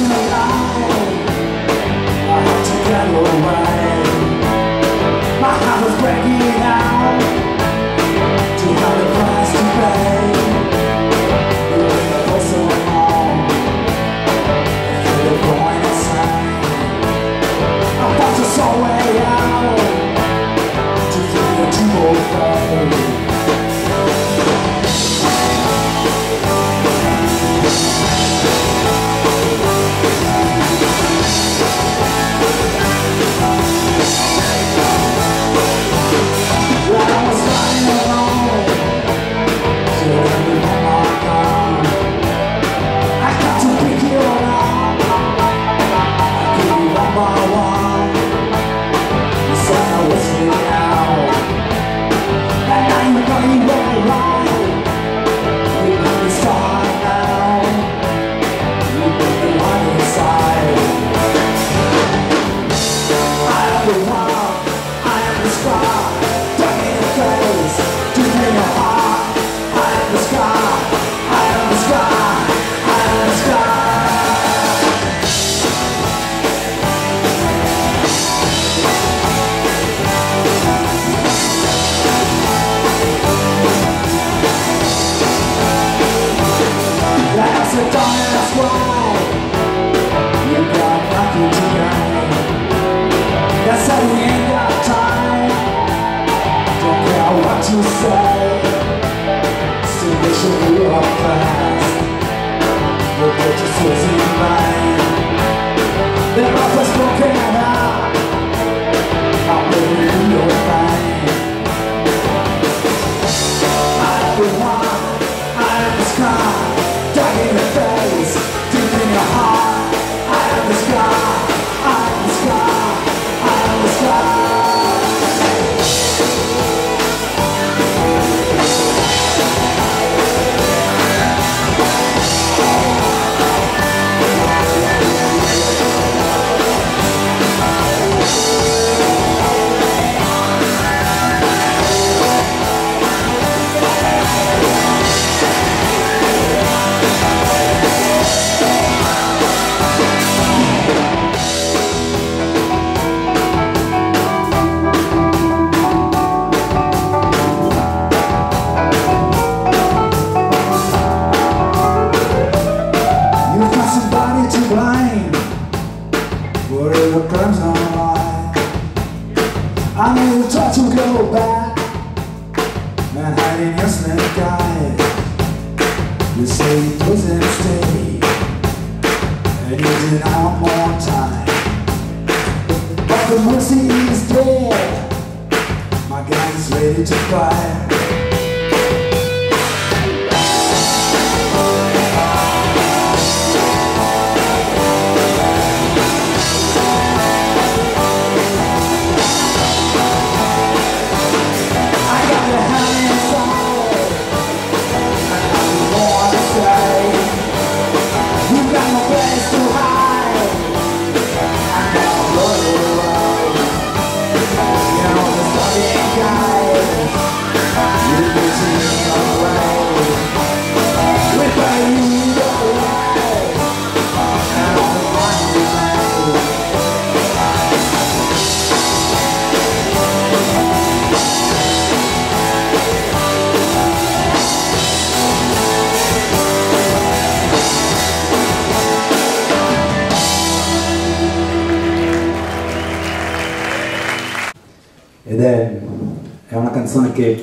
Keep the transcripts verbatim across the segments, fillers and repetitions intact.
ed è, è una canzone che,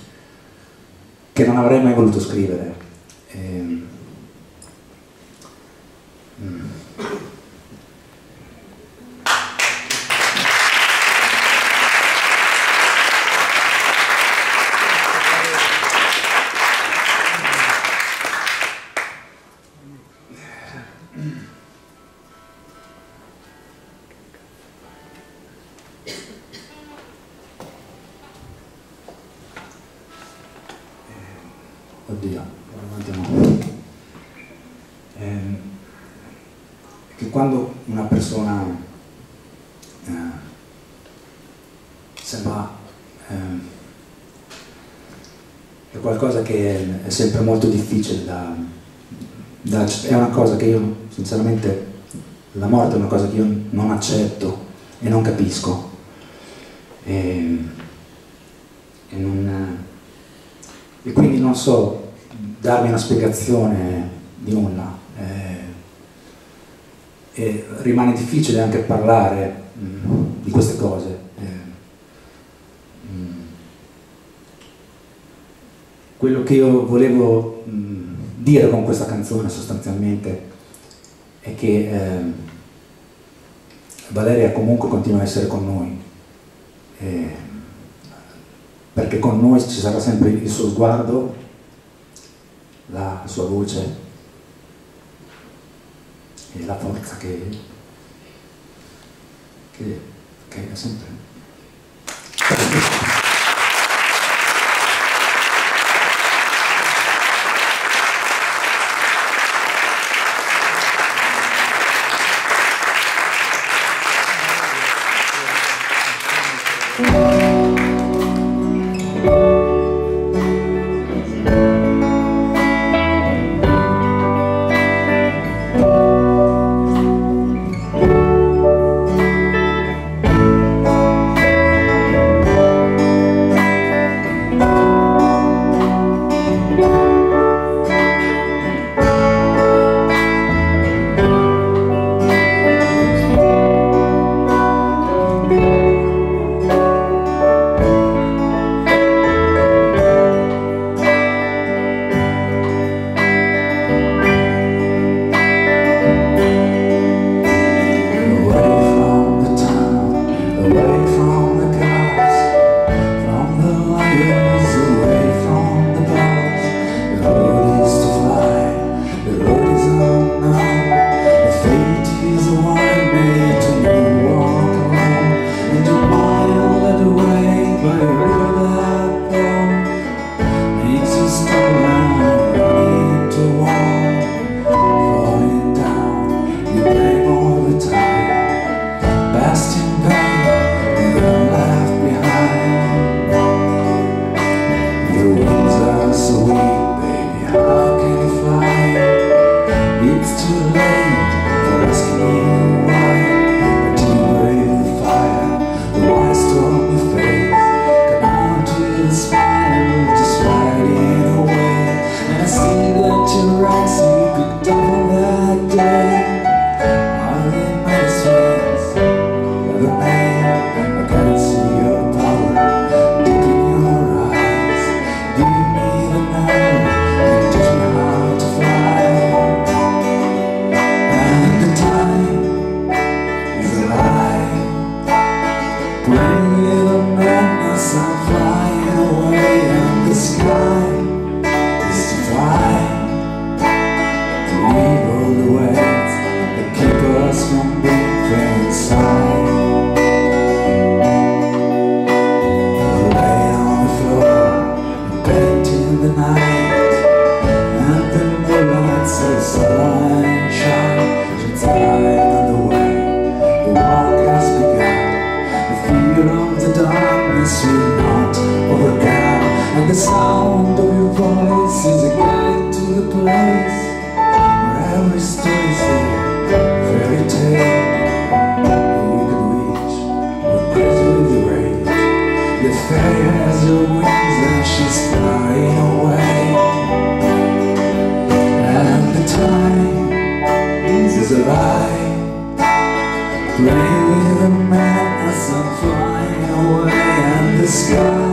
che non avrei mai voluto scrivere. E, mm. Oddio, eh, che quando una persona eh, se va eh, è qualcosa che è sempre molto difficile da, da, è una cosa che io sinceramente la morte è una cosa che io non accetto e non capisco. E, e, non, e quindi non so darmi una spiegazione di nulla. E, e rimane difficile anche parlare mh, di queste cose. E, mh, quello che io volevo mh, dire con questa canzone sostanzialmente è che eh, Valeria comunque continua a essere con noi, eh, perché con noi ci sarà sempre il suo sguardo, la sua voce e la forza che, che, che è sempre. The sound of your voice is a guide to the place where every story's a fairy tale we could reach. We're crazy with the rage. The fairy has your wings and she's flying away. And the time is a lie, playing with the madness and flying away. And the sky